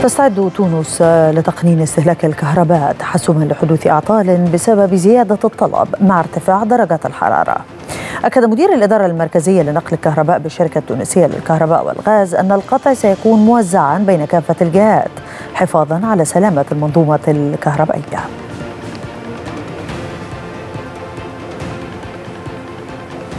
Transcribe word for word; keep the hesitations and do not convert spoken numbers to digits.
تستعد تونس لتقنين استهلاك الكهرباء تحسبا لحدوث أعطال بسبب زيادة الطلب مع ارتفاع درجات الحرارة. أكد مدير الإدارة المركزية لنقل الكهرباء بالشركة التونسية للكهرباء والغاز أن القطع سيكون موزعا بين كافة الجهات حفاظا على سلامة المنظومة الكهربائية.